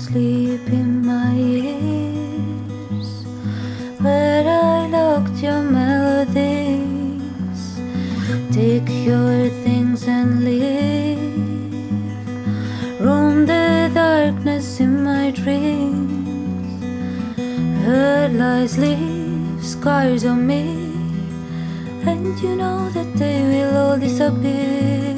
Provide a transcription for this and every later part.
sleep in my ears, where I locked your melodies. Take your things and leave. Roam the darkness in my dreams. Hurt lies leave scars on me, and you know that they will all disappear.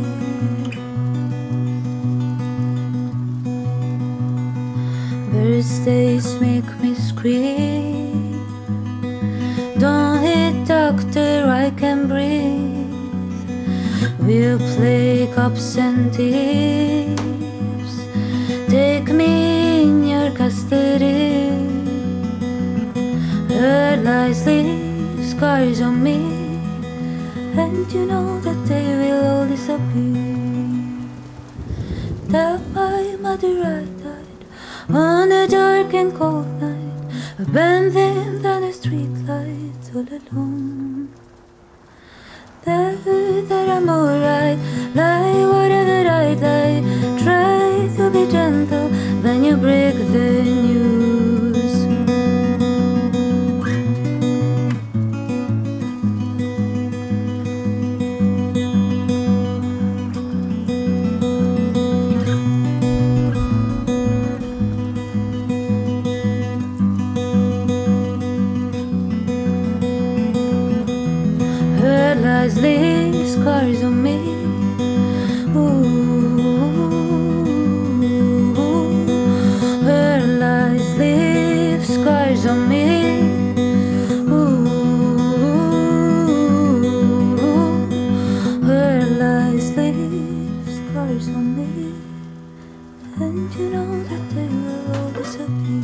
Birthdays make me scream. Don't hit doctor, I can breathe. We'll play cups and thieves. Take me in your custody. Hurt lies leave scars on me, and you know that they will all disappear. Tell my mother I died on a dark and cold night, abandoned on a street light, all alone. Tell her that I'm alright, lie whatever I lie. Try to be gentle when you break the news. Leave scars on me. Her lies leave scars on me. Her lies leave scars on me, and you know that they will all disappear.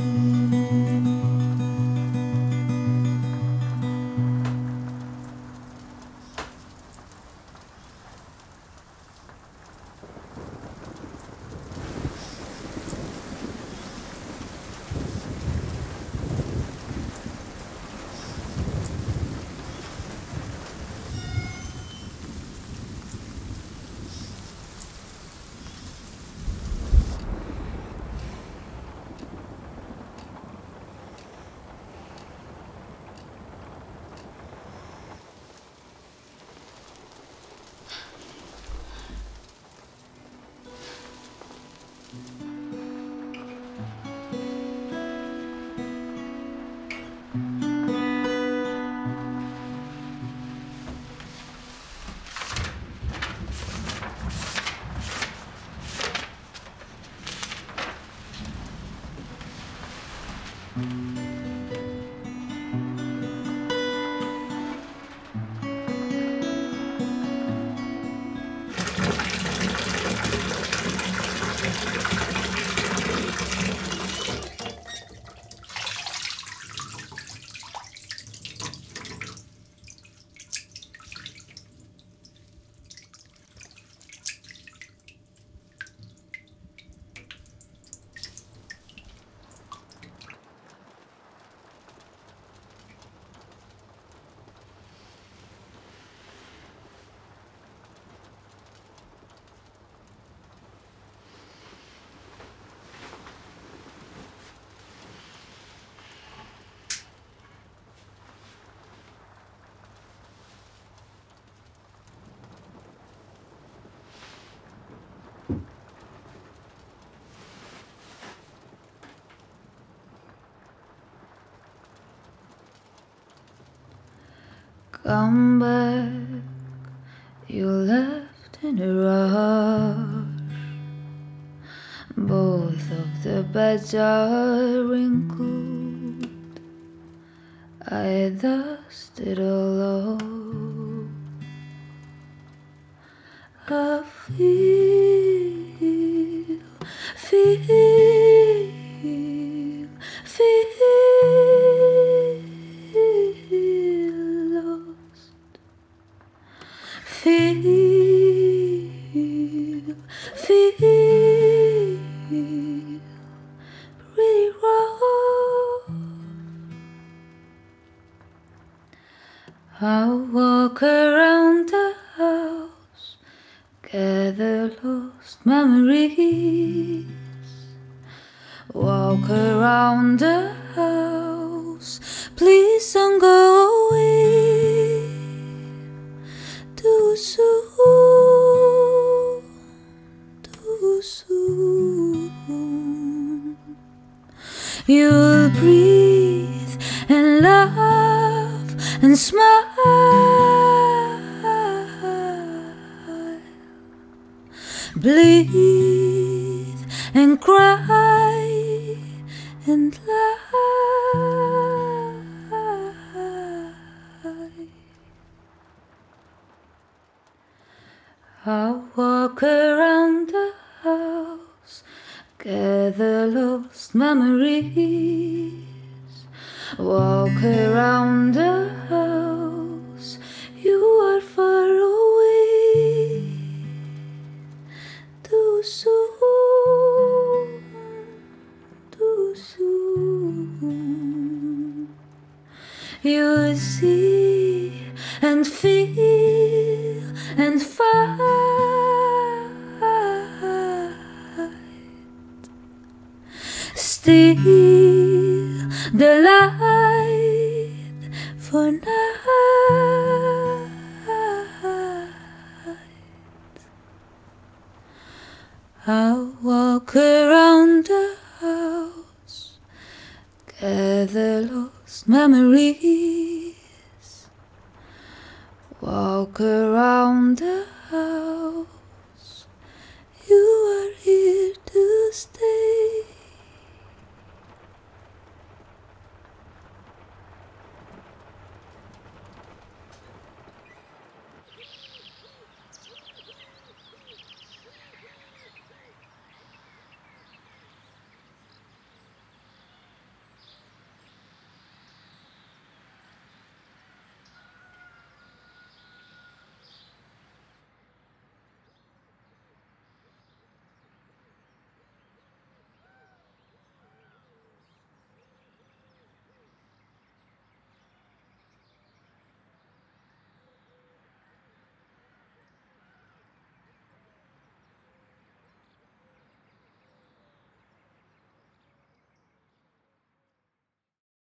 Come back, you left in a rush. Both of the beds are wrinkled. I dusted all off. I feel lost. Feel pretty raw. I'll walk around the house, gather lost memories, walk around the house. Please don't go away too soon, too soon. You'll breathe and laugh and smile, breathe and cry and lie. I'll walk around the house, gather lost memories. Walk around the house, you are far away. Too soon, too soon. You'll see and feel and fight. Steal the light for night. I'll walk around the house, gather lost memories. Walk around the